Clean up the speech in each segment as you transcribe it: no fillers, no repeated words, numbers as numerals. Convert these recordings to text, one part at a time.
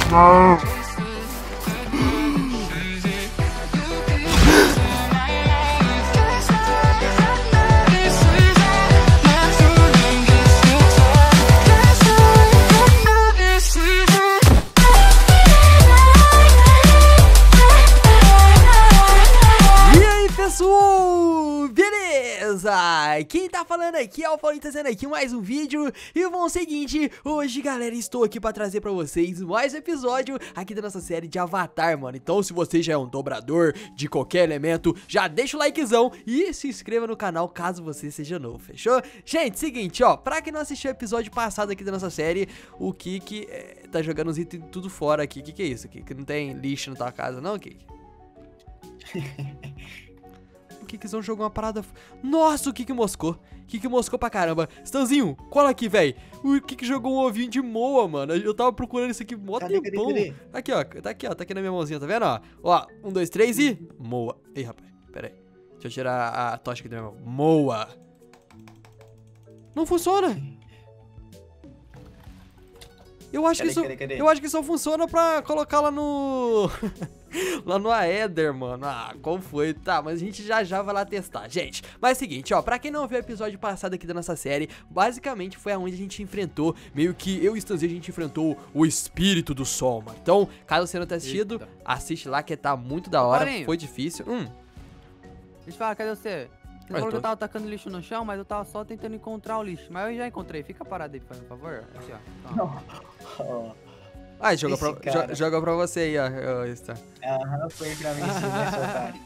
Quem tá falando aqui é o Paulinho, trazendo aqui mais um vídeo. E bom, é o seguinte, hoje galera, estou aqui pra trazer pra vocês mais um episódio aqui da nossa série de Avatar, mano. Então se você já é um dobrador de qualquer elemento, já deixa o likezão e se inscreva no canal caso você seja novo, fechou? Gente, seguinte, ó, pra quem não assistiu o episódio passado aqui da nossa série, o Kiki tá jogando os itens tudo fora aqui. Que é isso, Kiki? Não tem lixo na tua casa não, Kiki? O Kikizão jogou uma parada... Nossa, o Kiki moscou. Kiki moscou pra caramba. Stanzinho, cola aqui, velho. O Kiki jogou um ovinho de moa, mano. Eu tava procurando isso aqui mó tempão. Cadê? Aqui, ó. Tá aqui na minha mãozinha, tá vendo, ó? Ó, 1, 2, 3 e... Moa. Ei, rapaz. Pera aí. Deixa eu tirar a tocha aqui da minha mão. Moa. Não funciona. Eu acho que só funciona pra colocar lá no... lá no Aether, mano. Ah, qual foi? Tá, mas a gente já vai lá testar, gente. Mas é o seguinte, ó, pra quem não viu o episódio passado aqui da nossa série, basicamente foi aonde a gente enfrentou, meio que eu e Stanzinho, a gente enfrentou o espírito do sol, mano. Então, caso você não tenha assistido, assiste lá que tá muito da hora. Foi difícil. Deixa eu falar, cadê você? Você falou que eu tava tacando lixo no chão, mas eu tava só tentando encontrar o lixo. Mas eu já encontrei. Fica parado aí, por favor. Aqui, ó. Ah, joga pra você aí, ó. Aham, foi pra mim sim, né, seu otário?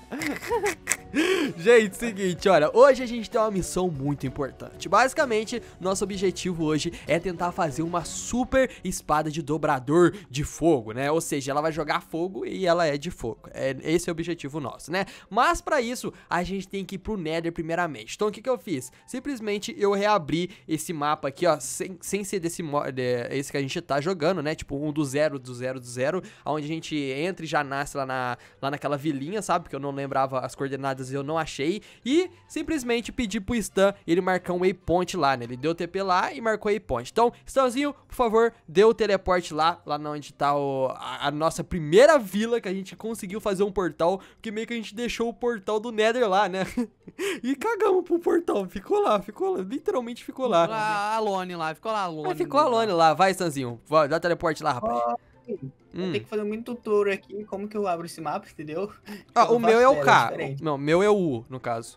Gente, seguinte, olha, hoje a gente tem uma missão muito importante. Basicamente, nosso objetivo hoje é tentar fazer uma super espada de dobrador de fogo, né? Ou seja, ela vai jogar fogo e ela é de fogo. Esse é o objetivo nosso, né? Mas pra isso, a gente tem que ir pro Nether primeiramente. Então o que eu fiz? Simplesmente eu reabri esse mapa aqui, ó, sem ser esse que a gente tá jogando, né? Tipo, um do zero, onde a gente entra e já nasce lá naquela vilinha, sabe? Porque eu não lembrava as coordenadas e eu não achei. E simplesmente pedi pro Stan ele marcar um waypoint lá, né? Ele deu o TP lá e marcou waypoint. Então, Stanzinho, por favor, dê o teleporte lá onde tá a nossa primeira vila, que a gente conseguiu fazer um portal, porque meio que a gente deixou o portal do Nether lá, né? E cagamos pro portal, ficou lá, literalmente ficou lá. Ficou lá a Lone. Ficou a Lone lá, vai, Stanzinho, vai, dá teleporte lá, rapaz. Tem que fazer muito tutorial aqui, como que eu abro esse mapa, entendeu? Ah, o meu é o K. Não, o meu é o U, no caso.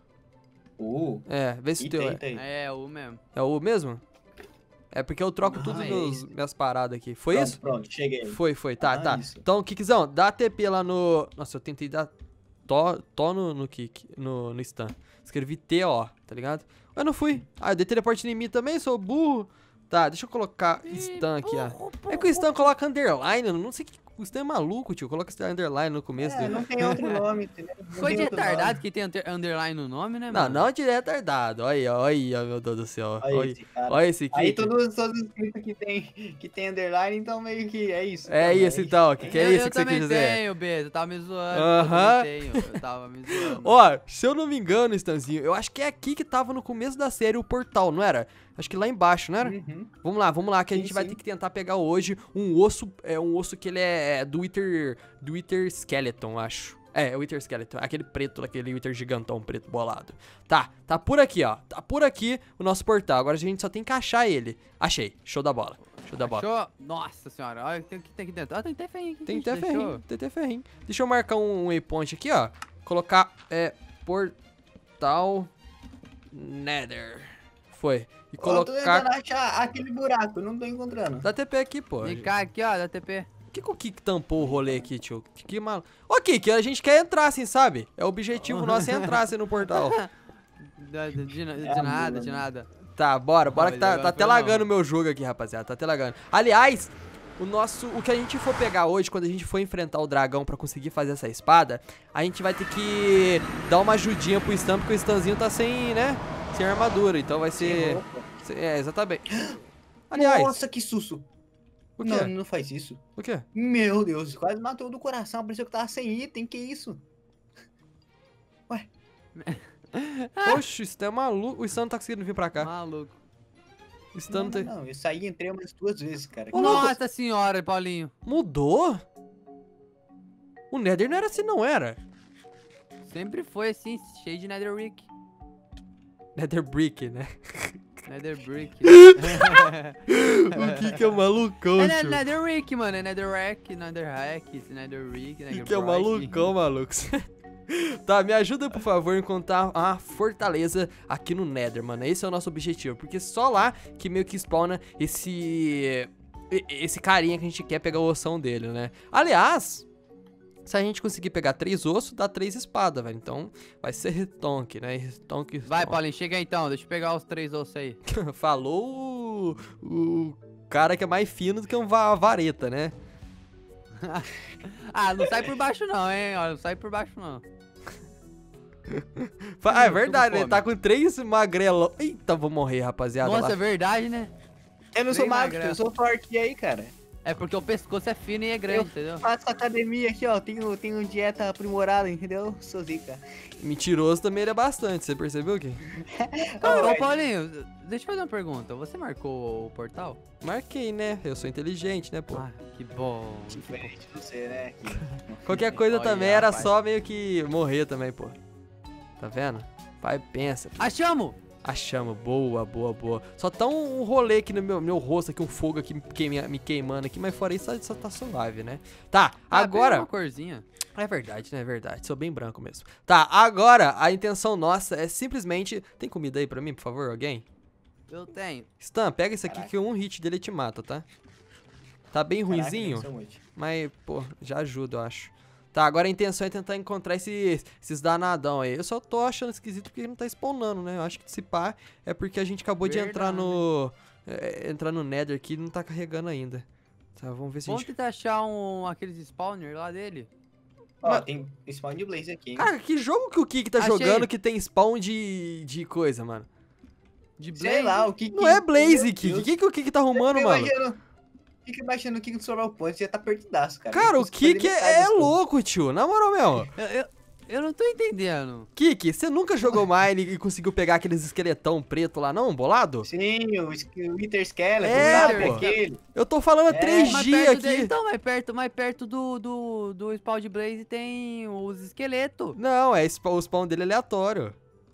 U? É, vê se o teu é. É, o mesmo. É o U mesmo? É porque eu troco tudo minhas paradas aqui. Foi isso? Pronto, cheguei. Foi, tá. Isso. Então, Kikzão, dá TP lá no... Nossa, eu tentei dar no Kik, no Stan. Escrevi T-O, tá ligado? Mas não fui. Ah, eu dei teleporte em mim também, sou burro. Tá, deixa eu colocar Stan aqui, ó. É que o Stan coloca underline, eu não sei que... O Stan é maluco, tio. Coloca esse underline no começo dele. Não tem outro nome, entendeu? Foi de retardado que tem underline no nome, né, mano? Não de retardado. Olha, meu Deus do céu. Olha esse aqui. Aí todos os inscritos que tem underline, então meio que é isso. É isso então, que é isso que você quis dizer? Eu também tenho, Beto, eu tava me zoando. Eu tava me zoando. Ó, se eu não me engano, Stanzinho, eu acho que é aqui que tava no começo da série o portal, não era? Acho que lá embaixo, não era? Uhum. Vamos lá, que a gente vai ter que tentar pegar hoje um osso que ele é do Wither Skeleton, acho. É o Wither Skeleton, aquele preto, aquele Wither gigantão preto bolado. Tá por aqui, ó. Tá por aqui o nosso portal. Agora a gente só tem que achar ele. Achei, show da bola. Achou? Nossa senhora, olha o que tem aqui dentro. Tem até ferrinho aqui. Tem até ferrinho. Deixa eu marcar um waypoint aqui, ó. Colocar, portal Nether. Foi. E colocar... Eu tô tentando achar aquele buraco, não tô encontrando. Dá TP aqui, pô. Vem cá aqui, ó, dá TP. Por que o Kiki tampou o rolê aqui, tio? Que maluco. Ô, Kiki, a gente quer entrar assim, sabe? É o objetivo nosso é entrar assim no portal. De nada. Tá, bora que tá até lagando o meu jogo aqui, rapaziada. Tá até lagando. Aliás, o que a gente for pegar hoje, quando a gente for enfrentar o dragão pra conseguir fazer essa espada, a gente vai ter que dar uma ajudinha pro Stan, porque o Stanzinho tá sem, né? Sem armadura, então vai ser... exatamente. Aliás... Nossa, que susto. O quê? Não faz isso. O quê? Meu Deus, quase matou do coração. Pareceu que tava sem item, que isso? Ué? Poxa, isso é maluco. O Stan não tá conseguindo vir pra cá. Maluco. Stun não tem... Não, eu saí e entrei umas 2 vezes, cara. Ô, louco. Nossa senhora, Paulinho. Mudou? O Nether não era assim, não era? Sempre foi assim, cheio de Netherbrick. Nether Brick, né? Netherbrick. O que é malucão, É tio? Netherbrick, mano. É Netherrack, Netherhack, Netherbrick, O que é malucão, maluco? Tá, me ajuda, por favor, a encontrar uma fortaleza aqui no Nether, mano. Esse é o nosso objetivo, porque só lá que meio que spawna esse carinha que a gente quer pegar o ossão dele, né? Aliás, se a gente conseguir pegar 3 ossos, dá 3 espadas, velho. Então, vai ser retonque, né? Retonque. Vai, Paulinho, chega aí então. Deixa eu pegar os 3 ossos aí. Falou o cara que é mais fino do que uma vareta, né? Ah, não sai por baixo não, hein? Olha, não sai por baixo não. É verdade, ele tá com 3 magrelão. Eita, vou morrer, rapaziada. Nossa, lá. é verdade, né? Eu não sou Bem magro, magrelo. eu sou forte. E aí, cara? É porque o pescoço é fino e é grande, Eu entendeu? faço academia aqui, ó. Tenho dieta aprimorada, entendeu? Sou zica. Mentiroso também ele é bastante, você percebeu, Kim? Ô, Paulinho, deixa eu fazer uma pergunta. Você marcou o portal? Marquei, né? Eu sou inteligente, né, pô? Ah, que bom. Diferente de você, né? Qualquer coisa Olha, também era rapaz. só meio que morrer também, pô. Tá vendo? Pai, pensa. Achamos! Achamos, boa, boa, boa. Só tá um rolê aqui no meu rosto, aqui um fogo aqui me queimando aqui, mas fora isso só tá suave, né? Tá, agora... Uma corzinha. É verdade, né? É verdade. Sou bem branco mesmo. Tá, agora a intenção nossa é simplesmente... Tem comida aí pra mim, por favor, alguém? Eu tenho. Stan, pega isso aqui Caraca. que um hit dele te mata, tá? Tá bem Caraca, ruinzinho, pensou muito. mas, pô, já ajuda, eu acho. Tá, agora a intenção é tentar encontrar esses danadão aí. Eu só tô achando esquisito porque não tá spawnando, né? Eu acho que se pá é porque a gente acabou de entrar no... entrar no Nether aqui e não tá carregando ainda. Tá, vamos ver se a Vamos gente... tentar achar aqueles spawner lá dele. Ó, Mas- tem spawn de blaze aqui, hein? Cara, que jogo que o Kik tá Achei. jogando que tem spawn de coisa, mano? De Blaze. Sei lá, o que Não é Blaze, Meu Kik. O Deus. que o Kik tá arrumando, mano? Fica imaginando o que do Survival Point já tá perdidaço, cara. Cara, Não o consigo fazer Kik metade é das coisas. louco, tio. Na moral mesmo. Eu não tô entendendo. Kik, você nunca jogou Mine e conseguiu pegar aqueles esqueletão preto lá, não? Bolado? Sim, o Wither Skeleton, É, sabe? pô. Aquele. Eu tô falando há 3 Mais dias perto aqui. dele, então, mais perto do spawn de Blaze tem os esqueletos. Não, o spawn dele é aleatório.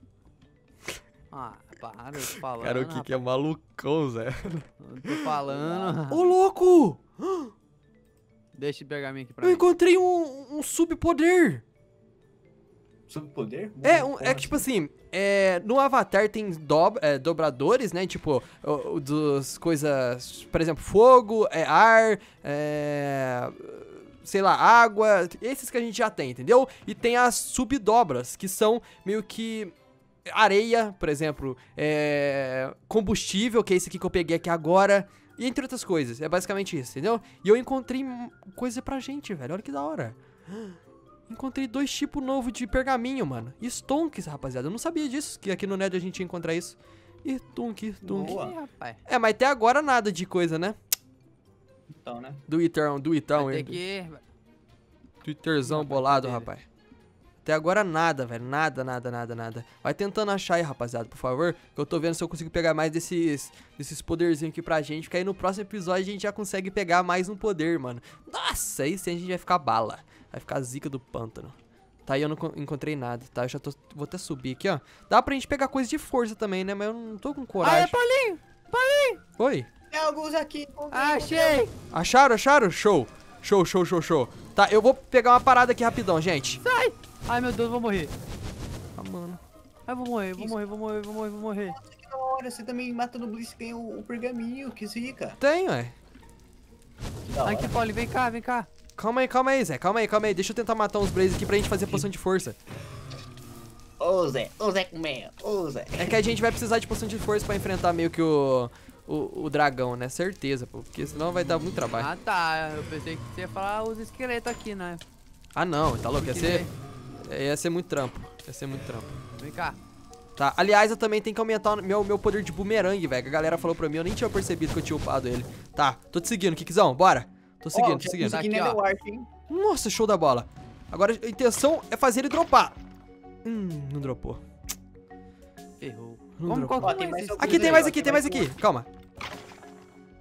Ah, para, eu tô falando. Cara, o Kik é malucão, Zé. Eu tô falando. Ô, louco! Deixa eu pegar a minha aqui pra Eu mim. encontrei um subpoder. Sobre poder? É que, tipo assim, no Avatar tem dobradores, né? Tipo, dos coisas, por exemplo, fogo, ar, sei lá, água, esses que a gente já tem, entendeu? E tem as subdobras, que são meio que areia, por exemplo, combustível, que é esse aqui que eu peguei aqui agora, e entre outras coisas. É basicamente isso, entendeu? E eu encontrei coisa pra gente, velho, olha que da hora. Encontrei 2 tipos novos de pergaminho, mano. E stonks, rapaziada. Eu não sabia disso, que aqui no Nether a gente ia encontrar isso. E stonk. Boa. Ih, rapaz. Mas até agora nada de coisa, né? Então, né? Do Itão, Vai ter que... Twitterzão Não, bolado, dele. rapaz. Até agora nada, velho. Nada. Vai tentando achar aí, rapaziada, por favor. Que eu tô vendo se eu consigo pegar mais desses poderzinhos aqui pra gente. Porque aí no próximo episódio a gente já consegue pegar mais um poder, mano. Nossa, aí sim a gente vai ficar bala. Vai ficar a zica do pântano. Tá, aí eu não encontrei nada, tá? Eu já vou até subir aqui, ó. Dá pra gente pegar coisa de força também, né? Mas eu não tô com Ah, coragem. é Paulinho! Oi? Tem alguns aqui. Achei! Acharam? Show. Tá, eu vou pegar uma parada aqui rapidão, gente. Sai! Ai, meu Deus, eu vou morrer. Ah, mano. Ai, vou morrer. Que da hora, você também mata no Blitz, tem o pergaminho, que zica. Tem, ué. Que da hora. Aqui, Paulinho, vem cá. Calma aí, Zé. Calma aí. Deixa eu tentar matar uns Blaze aqui pra gente fazer poção de força. Ô Zé comer, ô Zé. É que a gente vai precisar de poção de força pra enfrentar meio que o dragão, né? Certeza, pô. Porque senão vai dar muito trabalho. Ah, tá. Eu pensei que você ia falar os esqueletos aqui, né? Ah, não. Tá louco? Que Ia ser muito trampo. Vem cá. Tá, aliás, eu também tenho que aumentar o meu poder de bumerangue, velho. A galera falou pra mim, eu nem tinha percebido que eu tinha upado ele. Tá, tô te seguindo, Kikzão, bora. Tô seguindo. Isso Tá aqui aqui, não é ó. do Warp, hein? Nossa, show da bola. Agora a intenção é fazer ele dropar. Não dropou. Ferrou. Não Como, dropou. qual Ó, tem que é mais esse alguns Aqui, tem aí, mais ó, aqui. tem mais Calma.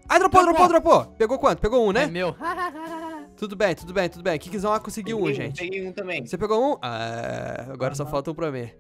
Ai, dropou. Pegou quanto? Pegou um, É né? meu. Tudo bem. Kikzão conseguiu um, gente. Peguei um também. Você pegou um? Ah, agora só falta um pra mim.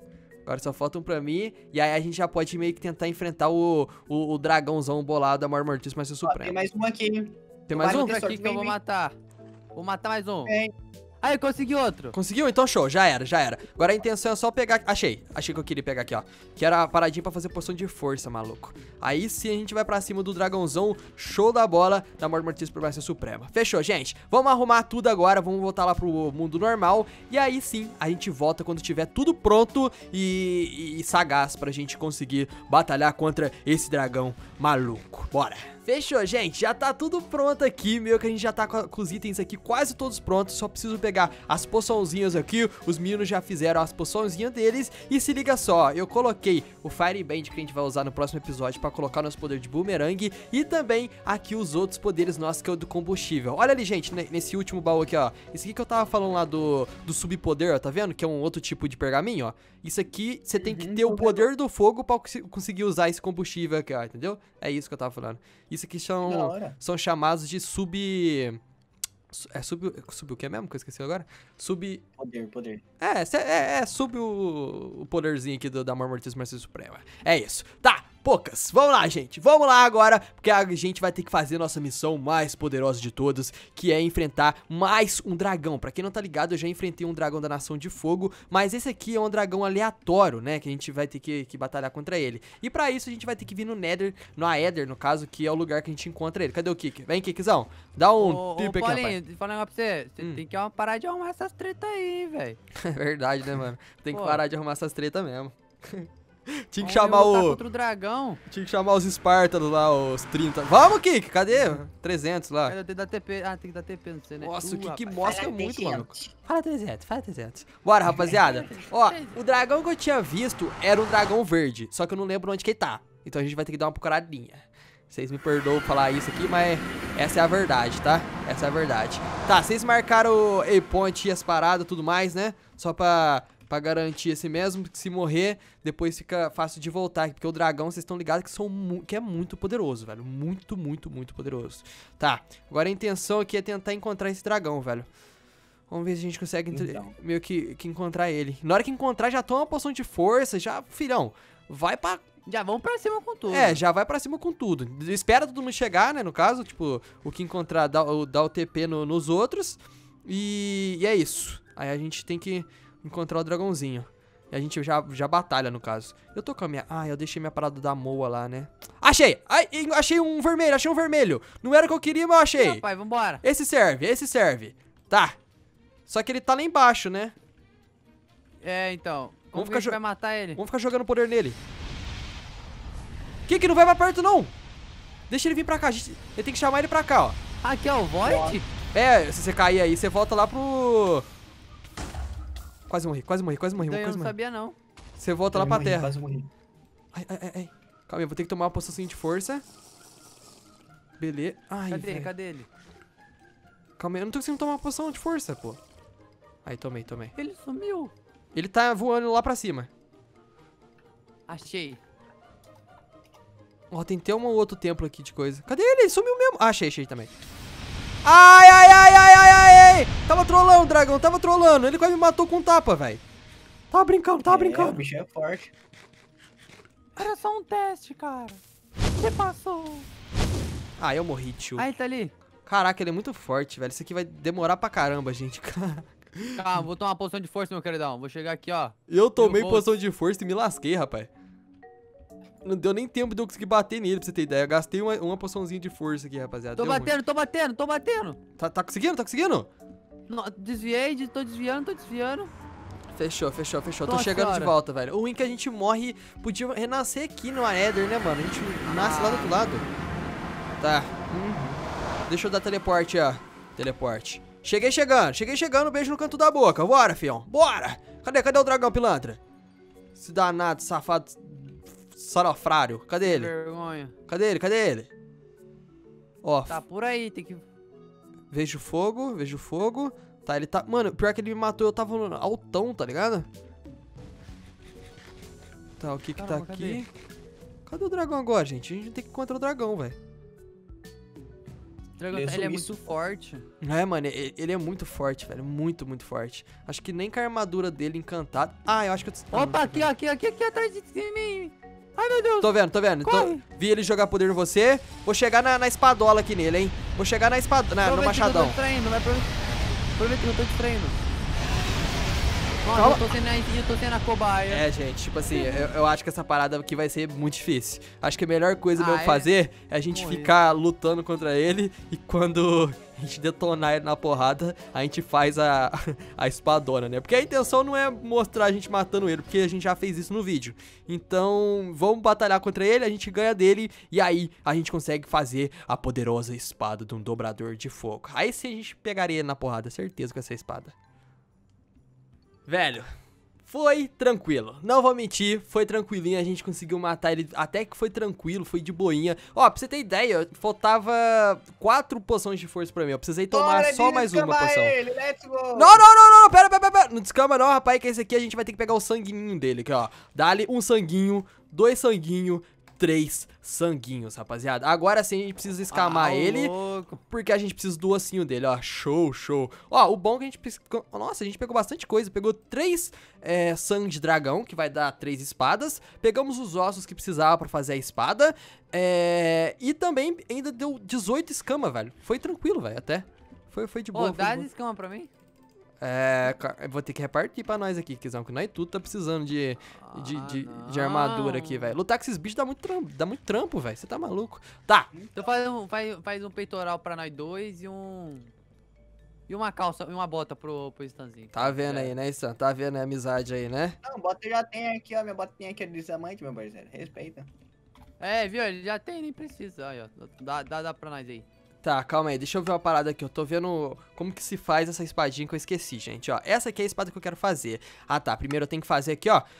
E aí a gente já pode meio que tentar enfrentar o dragãozão bolado da maior mortícia, mas o Ó, supremo. tem mais um aqui. Tem mais um? Outro aqui sorte, que eu vou vem. matar. Vou matar mais um. Vem. Aí, consegui outro. Conseguiu? Então show, já era. Agora a intenção é só pegar... Achei que eu queria pegar aqui, ó. Que era a paradinha pra fazer poção de força, maluco. Aí sim a gente vai pra cima do dragãozão, show da bola, da Morte Mortícia por Baixa Suprema. Fechou, gente? Vamos arrumar tudo agora, vamos voltar lá pro mundo normal. E aí sim, a gente volta quando tiver tudo pronto e sagaz pra gente conseguir batalhar contra esse dragão maluco. Bora! Fechou, gente, já tá tudo pronto aqui, meio que a gente já tá com os itens aqui quase todos prontos, só preciso pegar as poçãozinhas aqui, os meninos já fizeram as poçãozinhas deles, e se liga só, eu coloquei o Fire Band que a gente vai usar no próximo episódio pra colocar nosso poder de boomerang, e também aqui os outros poderes nossos, que é o do combustível. Olha ali, gente, nesse último baú aqui, ó, esse aqui que eu tava falando lá do subpoder, ó, tá vendo? Que é um outro tipo de pergaminho, ó. Isso aqui, você tem que ter o poder do fogo pra conseguir usar esse combustível aqui, ó, entendeu? É isso que eu tava falando. Isso aqui são chamados de sub o que mesmo? Que eu esqueci agora? Poder. Sub o poderzinho aqui da Mortícia Mortícia Suprema. É isso. Tá, poucas. Vamos lá, gente. Vamos lá agora, porque a gente vai ter que fazer nossa missão mais poderosa de todas, que é enfrentar mais um dragão. Pra quem não tá ligado, eu já enfrentei um dragão da Nação de Fogo, mas esse aqui é um dragão aleatório, né? Que a gente vai ter que batalhar contra ele. E pra isso a gente vai ter que vir no Nether, no Aether, no caso, que é o lugar que a gente encontra ele. Cadê o Kik? Vem, Kikzão. Dá um tip aqui, rapaz. Deixa eu falar um negócio pra você. Você tem que parar de arrumar essas tretas aí, velho. É verdade, né, mano? Tem que Pô. parar de arrumar essas tretas mesmo. Tinha que Vamos chamar lutar o... contra o dragão. Tinha que chamar os Espartanos lá, os 30. Vamos, Kik, cadê? 300 lá. Tem que dar TP. Ah, tem que dar TP, não sei, né? Nossa, o Kik rapaz. mostra muito, mano. Fala 300. Bora, rapaziada. Ó, o dragão que eu tinha visto era um dragão verde, só que eu não lembro onde que ele tá. Então a gente vai ter que dar uma procuradinha. Vocês me perdoam falar isso aqui, mas essa é a verdade, tá? Essa é a verdade. Tá, vocês marcaram o A-Point e as paradas e tudo mais, né? Só pra garantir assim mesmo, que se morrer, depois fica fácil de voltar. Porque o dragão, vocês estão ligados que é muito poderoso, velho. Muito poderoso. Tá, agora a intenção aqui é tentar encontrar esse dragão, velho. Vamos ver se a gente consegue meio que encontrar ele. Na hora que encontrar, já toma uma poção de força, já, filhão, vai pra... Já vamos pra cima com tudo. É, já vai pra cima com tudo. Espera todo mundo chegar, né, no caso, tipo, o que encontrar dá o TP nos outros. E é isso. Aí a gente tem que encontrar o dragãozinho. E a gente já batalha, no caso. Eu tô com a minha... Ah, eu deixei minha parada da Moa lá, né? Achei! Ai, achei um vermelho, Não era o que eu queria, mas eu achei. Rapaz, vambora. Esse serve. Tá. Só que ele tá lá embaixo, né? É, então. Como Vamos que a gente ficar vai matar ele? Vamos ficar jogando poder nele. Que não vai pra perto, não. Deixa ele vir pra cá. Ele tem que chamar ele pra cá, ó. Aqui é o Void? É, se você cair aí, você volta lá pro... Quase morri. Eu não sabia, não. Você volta lá pra terra. Quase morri. Ai. Calma aí, eu vou ter que tomar uma poção de força. Beleza. Ai, Cadê ele? Calma aí, eu não tô conseguindo tomar uma poção de força, pô. Aí, tomei. Ele sumiu. Ele tá voando lá pra cima. Achei. Ó, tem até um outro templo aqui de coisa. Cadê ele? Ele sumiu mesmo. Ah, achei também. Ai. Tava trolando o dragão, tava trolando. Ele quase me matou com um tapa, velho. Tava brincando. O bicho é forte. Era só um teste, cara. Você passou. Ah, eu morri, tio. Aí, tá ali. Caraca, ele é muito forte, velho. Isso aqui vai demorar pra caramba, gente. Calma, vou tomar uma poção de força, meu queridão. Vou chegar aqui, ó. Eu tomei poção de força e me lasquei, rapaz. Não deu nem tempo de eu conseguir bater nele, pra você ter ideia. Eu gastei uma poçãozinha de força aqui, rapaziada. Tô batendo. Tá conseguindo? Não, tô desviando. Fechou. Tô chegando de volta, velho. O ruim é que a gente morre, podia renascer aqui no Aether, né, mano? A gente nasce lá do outro lado. Tá. Deixa eu dar teleporte, ó. Teleporte. Cheguei chegando, beijo no canto da boca. Bora, fião. Bora! Cadê o dragão pilantra? Esse danado, safado, sarofrário. Cadê ele? Vergonha. Cadê ele? Ó. Tá por aí, tem que... Vejo fogo. Tá, ele tá... Mano, pior que ele me matou, eu tava altão, tá ligado? Tá, o que tá aqui? Cadê o dragão agora, gente? A gente tem que encontrar o dragão, velho. Dragon, ele é muito forte. É, mano, ele é muito forte, velho. Muito, muito forte. Acho que nem com a armadura dele encantada. Ah, eu acho que eu... Opa, aqui atrás de mim. Ai, meu Deus. Tô vendo. Vi ele jogar poder em você. Vou chegar na espadola aqui nele, hein. Vou chegar no machadão. Eu tô distraindo, vai aproveita que eu tô distraindo. Calma. Nossa, eu tô sendo a cobaia. É, gente, tipo assim, eu acho que essa parada aqui vai ser muito difícil. Acho que a melhor coisa mesmo é? fazer é a gente ficar lutando contra ele e quando a gente detonar ele na porrada, a gente faz a espadona, né? Porque a intenção não é mostrar a gente matando ele, porque a gente já fez isso no vídeo. Então, vamos batalhar contra ele, a gente ganha dele e aí a gente consegue fazer a poderosa espada de um dobrador de fogo. Aí sim a gente pegaria ele na porrada, certeza, com essa espada. Velho, foi tranquilo, não vou mentir, foi tranquilinho, a gente conseguiu matar ele, até que foi tranquilo, foi de boinha. Ó, pra você ter ideia, faltava 4 poções de força pra mim, eu precisei tomar só mais uma poção. Ele, let's go. Não, pera, não descama não, rapaz, que esse aqui a gente vai ter que pegar o sanguinho dele aqui, ó. Dá-lhe um sanguinho, 2 sanguinhos, 3 sanguinhos, rapaziada. Agora sim a gente precisa escamar ele, porque a gente precisa do ossinho dele, ó. Show. Ó, o bom é que a gente... Nossa, a gente pegou bastante coisa. Pegou 3 sangue de dragão, que vai dar 3 espadas. Pegamos os ossos que precisava pra fazer a espada. E também ainda deu 18 escama, velho. Foi tranquilo, velho, até. Foi de boa. Dá escama pra mim? Eu vou ter que repartir pra nós aqui, Kizão, que nós tudo tá precisando de armadura aqui, velho. Lutar com esses bichos dá muito trampo, velho. Você tá maluco? Tá. Então faz um peitoral pra nós dois e uma calça e uma bota pro Stanzinho. Tá vendo aí, né, Stan? Tá vendo a amizade aí, né? Não, bota já tem aqui, ó. Minha botinha aqui é de diamante, meu parceiro. Respeita. Viu? Ele já tem, nem precisa. Aí, ó. Dá pra nós aí. Tá, calma aí, deixa eu ver uma parada aqui. Eu tô vendo como que se faz essa espadinha que eu esqueci, gente, ó. Essa aqui é a espada que eu quero fazer. Ah, tá, primeiro eu tenho que fazer aqui, ó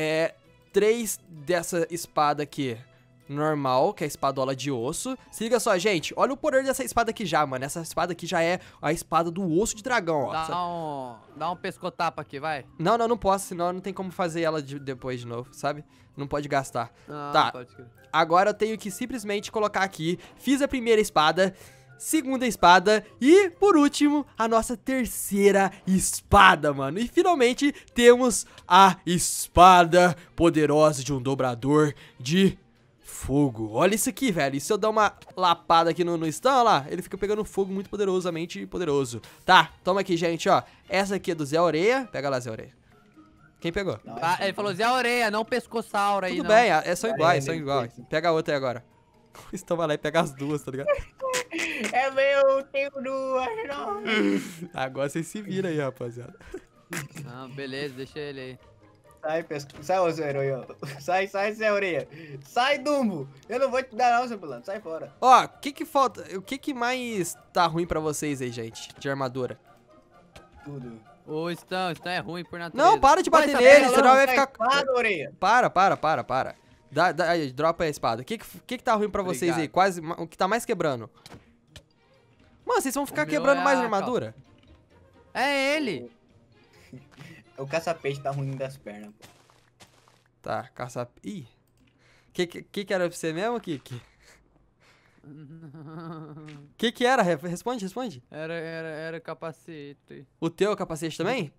3 dessa espada aqui normal, que é a espadola de osso. Se liga só, gente, olha o poder dessa espada aqui já, mano. Essa espada aqui já é a espada do osso de dragão, ó. Dá um pescotapa aqui, vai. Não posso, senão não tem como fazer ela depois de novo, sabe? Não pode gastar. Tá, pode crer. Agora eu tenho que simplesmente colocar aqui. Fiz a primeira espada, segunda espada e, por último, a nossa terceira espada, mano. E finalmente temos a espada poderosa de um dobrador de fogo. Olha isso aqui, velho. E se eu dar uma lapada aqui no Stan, olha lá, ele fica pegando fogo muito poderosamente poderoso. Tá, toma aqui, gente, ó. Essa aqui é do Zé Oreia. Pega lá, Zé Oreia. Quem pegou? Não, ele falou Zé Oreia, não pescossauro aí, Tudo não. bem, são iguais, são iguais. Pega a outra aí agora. O Stan vai lá e pega as duas, tá ligado? É meu, tenho 2, não. Agora vocês se viram aí, rapaziada. Não, beleza, deixa ele aí. Sai, sai, ô Zé Oreia. Sai, Zé Oreia. Sai, Dumbo. Eu não vou te dar não, seu plano. Sai fora. Ó, o que falta? O que mais tá ruim pra vocês aí, gente? De armadura? Tudo. O Stan é ruim por natureza. Não, para de bater nele, senão vai ficar... Espada, Oreia. Para. Aí, dropa a espada. O que tá ruim pra vocês aí? Quase, o que tá mais quebrando? Mano, vocês vão ficar quebrando mais armadura? É ele. O caça-peixe tá ruim das pernas, pô. Tá, Ih. Que era pra você mesmo, Kiki? Que era? Responde. Era capacete. O teu capacete também?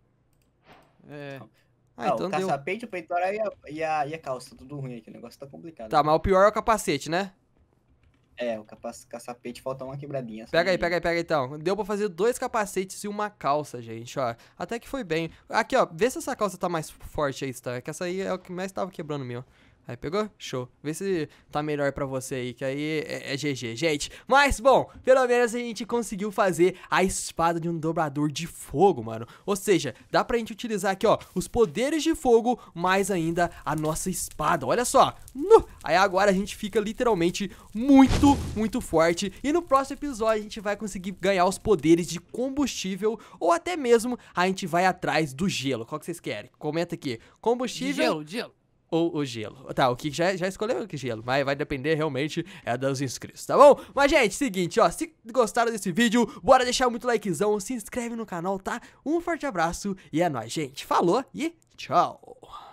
Ah, então o caça-peixe, o peitoral e a calça, tudo ruim aqui, o negócio tá complicado. Tá, mas o pior é o capacete, né? O caça-peixe falta uma quebradinha. Pega aí então. Deu pra fazer 2 capacetes e uma calça, gente, ó. Até que foi bem. Aqui, ó, vê se essa calça tá mais forte aí, tá? Que essa aí é o que mais tava quebrando o meu. Aí, pegou? Show. Vê se tá melhor pra você aí, que aí é GG, gente. Mas, bom, pelo menos a gente conseguiu fazer a espada de um dobrador de fogo, mano. Ou seja, dá pra gente utilizar aqui, ó, os poderes de fogo, mais ainda a nossa espada. Olha só. Aí agora a gente fica literalmente muito forte. E no próximo episódio a gente vai conseguir ganhar os poderes de combustível, ou até mesmo a gente vai atrás do gelo. Qual que vocês querem? Comenta aqui. Combustível... Gelo. Ou o gelo. Tá, o Kiki já escolheu o gelo, mas vai depender realmente dos inscritos, tá bom? Mas, gente, seguinte, ó, se gostaram desse vídeo, bora deixar muito likezão, se inscreve no canal, tá? Um forte abraço e é nóis, gente. Falou e tchau!